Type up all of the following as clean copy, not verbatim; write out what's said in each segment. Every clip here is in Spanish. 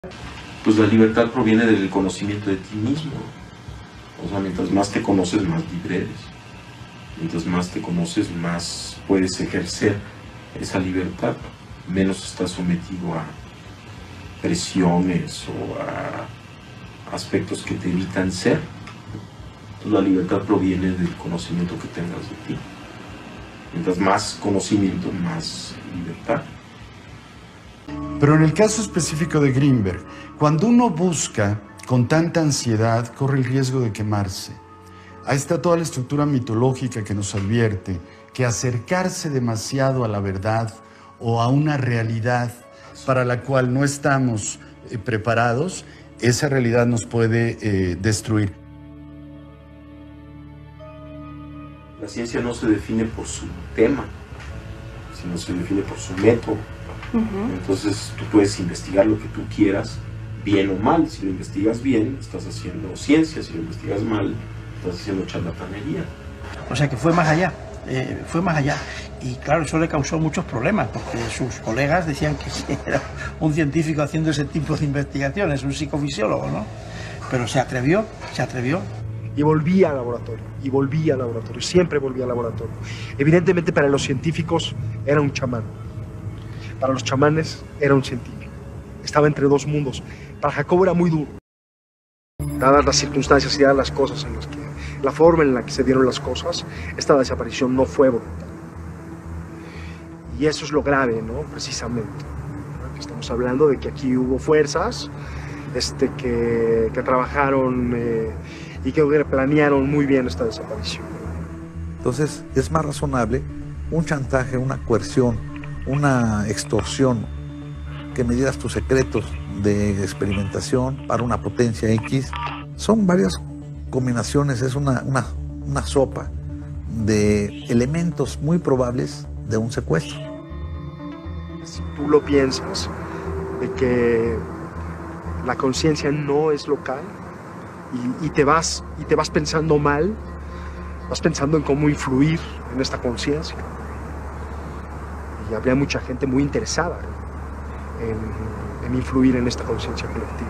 Pues la libertad proviene del conocimiento de ti mismo. O sea, mientras más te conoces, más libre eres. Mientras más te conoces, más puedes ejercer esa libertad. Menos estás sometido a presiones o a aspectos que te evitan ser. Entonces, la libertad proviene del conocimiento que tengas de ti. Mientras más conocimiento, más libertad. Pero en el caso específico de Greenberg, cuando uno busca con tanta ansiedad, corre el riesgo de quemarse. Ahí está toda la estructura mitológica que nos advierte que acercarse demasiado a la verdad o a una realidad para la cual no estamos preparados, esa realidad nos puede destruir. La ciencia no se define por su tema, sino se define por su método. Entonces tú puedes investigar lo que tú quieras, bien o mal. Si lo investigas bien, estás haciendo ciencia. Si lo investigas mal, estás haciendo charlatanería. O sea que fue más allá, Y claro, eso le causó muchos problemas, porque sus colegas decían que era un científico haciendo ese tipo de investigaciones, un psicofisiólogo, ¿no? Pero se atrevió. Y volvía al laboratorio, siempre volvía al laboratorio. Evidentemente para los científicos era un chamán. Para los chamanes era un científico. Estaba entre dos mundos. Para Jacobo era muy duro. Dadas las circunstancias y dadas las cosas en las que, la forma en la que se dieron las cosas, esta desaparición no fue brutal. Y eso es lo grave, ¿no? Precisamente. ¿No? Estamos hablando de que aquí hubo fuerzas que trabajaron y que planearon muy bien esta desaparición. Entonces es más razonable un chantaje, una coerción, una extorsión, que me dieras tus secretos de experimentación para una potencia X. Son varias combinaciones, es una sopa de elementos muy probables de un secuestro. Si tú lo piensas, de que la conciencia no es local y te vas pensando mal, vas pensando en cómo influir en esta conciencia. Y habría mucha gente muy interesada en influir en esta conciencia colectiva.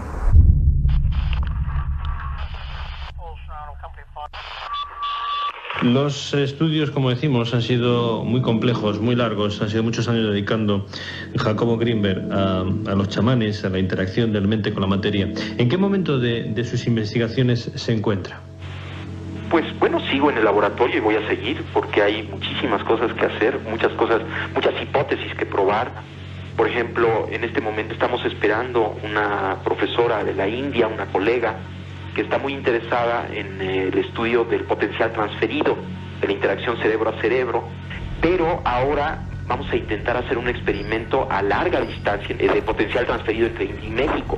Los estudios, como decimos, han sido muy complejos, muy largos. Han sido muchos años dedicando Jacobo Greenberg a los chamanes, a la interacción de la mente con la materia. ¿En qué momento de sus investigaciones se encuentra? Pues bueno, sigo en el laboratorio y voy a seguir porque hay muchísimas cosas que hacer, muchas hipótesis que probar. Por ejemplo, en este momento estamos esperando una profesora de la India, una colega, que está muy interesada en el estudio del potencial transferido, de la interacción cerebro a cerebro, pero ahora vamos a intentar hacer un experimento a larga distancia de potencial transferido entre India y México.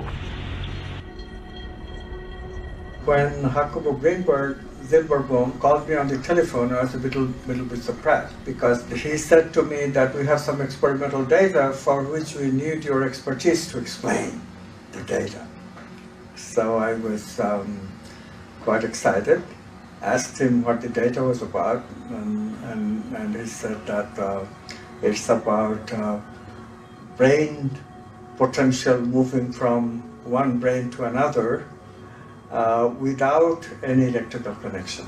When Jacobo Greenberg Zilberbaum called me on the telephone, I was a little bit surprised because he said to me that we have some experimental data for which we need your expertise to explain the data. So I was quite excited, asked him what the data was about, and he said that it's about brain potential moving from one brain to another without any electrical connection.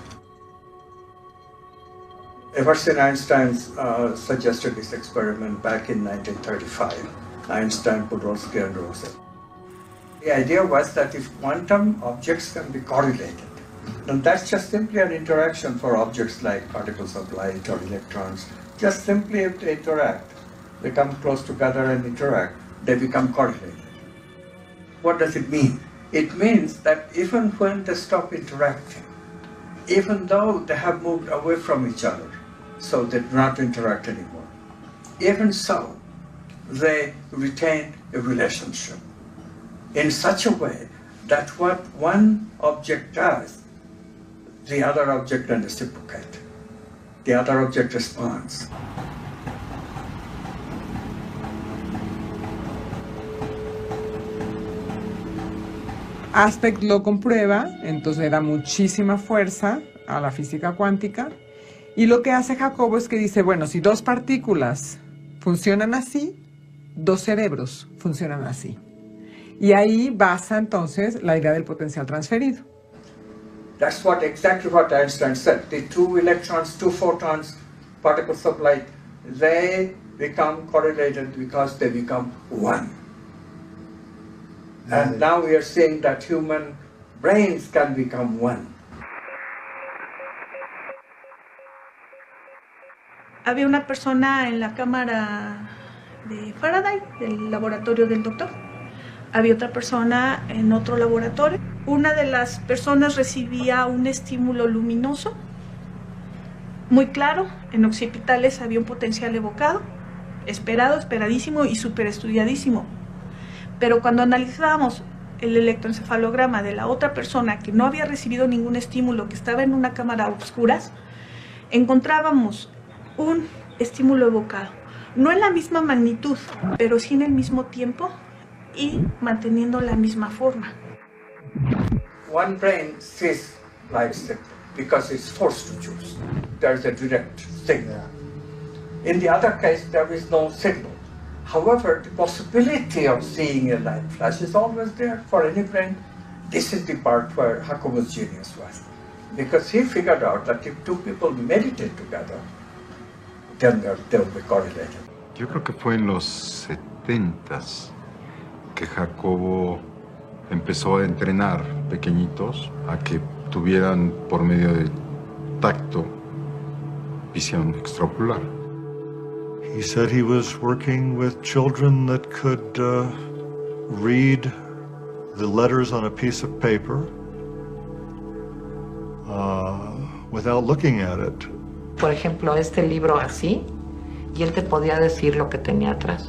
Everson Einstein suggested this experiment back in 1935. Einstein, Podolsky, and Rosen. The idea was that if quantum objects can be correlated, then that's just simply an interaction for objects like particles of light or electrons. Just simply if they interact, they come close together and interact, they become correlated. What does it mean? It means that even when they stop interacting, even though they have moved away from each other, so they do not interact anymore, even so, they retain a relationship in such a way that what one object does, the other object can reciprocate. The other object responds. Aspect lo comprueba, entonces le da muchísima fuerza a la física cuántica. Y lo que hace Jacobo es que dice, bueno, si dos partículas funcionan así, dos cerebros funcionan así. Y ahí basa entonces la idea del potencial transferido. That's exactly what Einstein said. The two electrons, two photons, particles of light, they become correlated because they become one. And now we are saying that human brains can become one. Había una persona en la cámara de Faraday, del laboratorio del doctor. Había otra persona en otro laboratorio. Una de las personas recibía un estímulo luminoso muy claro. En occipitales había un potencial evocado, esperado, esperadísimo y superestudiadísimo. Pero cuando analizábamos el electroencefalograma de la otra persona que no había recibido ningún estímulo, que estaba en una cámara a oscuras, encontrábamos un estímulo evocado. No en la misma magnitud, pero sí en el mismo tiempo y manteniendo la misma forma. One brain sees light signal because it's forced to choose. There is a direct signal. In the other case, there is no signal. However, the possibility of seeing a light flash is always there for any brain. This is the part where Jacobo's genius was, because he figured out that if two people meditate together, then they'll be correlated. Yo creo que fue en los 70s que Jacobo empezó a entrenar pequeñitos a que tuvieran por medio del tacto visión extraocular. He said he was working with children that could read the letters on a piece of paper without looking at it. Por ejemplo, este libro así, y él te podía decir lo que tenía atrás.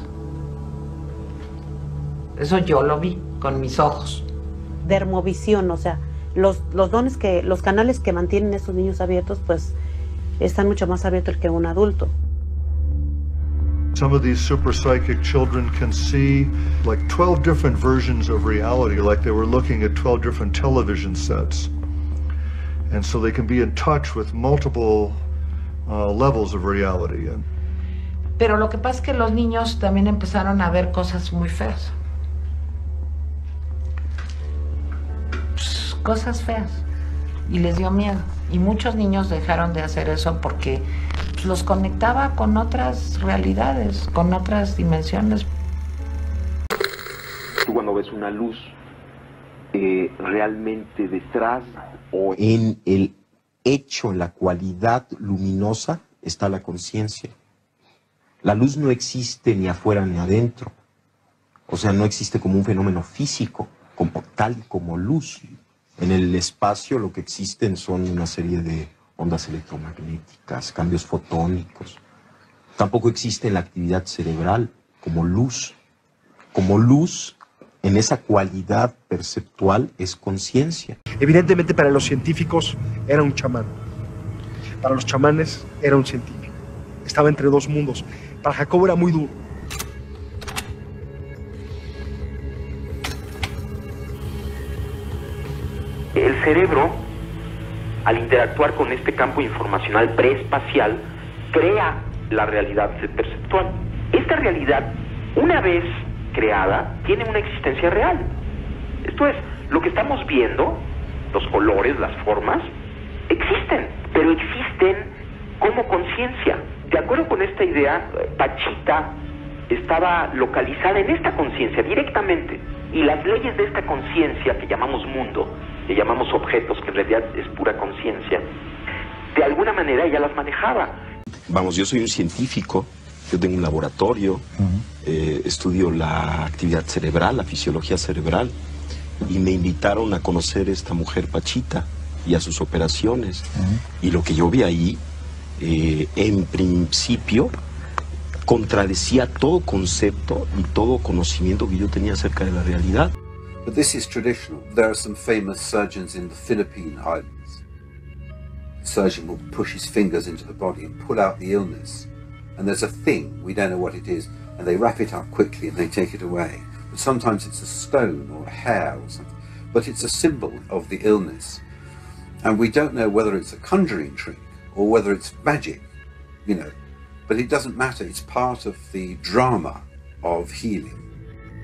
Eso yo lo vi con mis ojos. Dermovisión, o sea, los canales que mantienen a estos niños abiertos, pues están mucho más abiertos que un adulto. Some of these super psychic children can see like 12 different versions of reality, like they were looking at 12 different television sets. And so they can be in touch with multiple levels of reality. Pero lo que pasa es que los niños también empezaron a ver cosas muy feas. Cosas feas. Y les dio miedo. Y muchos niños dejaron de hacer eso porque los conectaba con otras realidades, con otras dimensiones. Tú cuando ves una luz, realmente detrás o en el hecho, en la cualidad luminosa, está la conciencia. La luz no existe ni afuera ni adentro. O sea, no existe como un fenómeno físico, como tal como luz. En el espacio lo que existen son una serie de ondas electromagnéticas, cambios fotónicos. Tampoco existe en la actividad cerebral como luz. Como luz, en esa cualidad perceptual, es conciencia. Evidentemente para los científicos era un chamán. Para los chamanes era un científico. Estaba entre dos mundos. Para Jacobo era muy duro. El cerebro, al interactuar con este campo informacional preespacial, crea la realidad perceptual. Esta realidad, una vez creada, tiene una existencia real. Esto es, lo que estamos viendo, los colores, las formas, existen, pero existen como conciencia. De acuerdo con esta idea, Pachita estaba localizada en esta conciencia directamente, y las leyes de esta conciencia que llamamos mundo, que llamamos objetos, que en realidad es pura conciencia, de alguna manera ella las manejaba. Vamos, yo soy un científico, yo tengo un laboratorio, estudio la actividad cerebral, la fisiología cerebral, y me invitaron a conocer a esta mujer Pachita y a sus operaciones. Y lo que yo vi ahí, en principio, contradecía todo concepto y todo conocimiento que yo tenía acerca de la realidad. But this is traditional. There are some famous surgeons in the Philippine Islands. The surgeon will push his fingers into the body and pull out the illness. And there's a thing, we don't know what it is, and they wrap it up quickly and they take it away. But sometimes it's a stone or a hair or something. But it's a symbol of the illness. And we don't know whether it's a conjuring trick or whether it's magic, you know. But it doesn't matter, it's part of the drama of healing.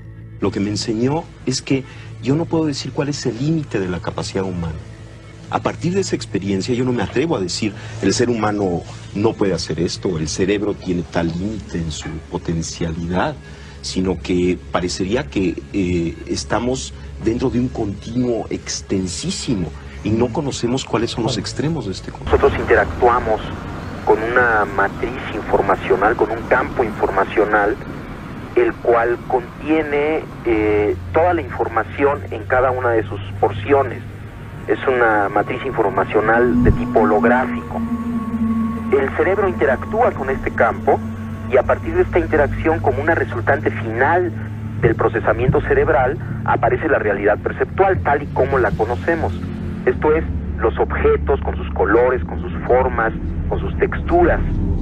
Lo que me enseñó es que yo no puedo decir cuál es el límite de la capacidad humana. A partir de esa experiencia yo no me atrevo a decir el ser humano no puede hacer esto, o el cerebro tiene tal límite en su potencialidad, sino que parecería que estamos dentro de un continuo extensísimo y no conocemos cuáles son los extremos de este continuo. Nosotros interactuamos con una matriz informacional, con un campo informacional, el cual contiene toda la información en cada una de sus porciones. Es una matriz informacional de tipo holográfico. El cerebro interactúa con este campo y a partir de esta interacción, como una resultante final del procesamiento cerebral, aparece la realidad perceptual tal y como la conocemos. Esto es, los objetos con sus colores, con sus formas, con sus texturas.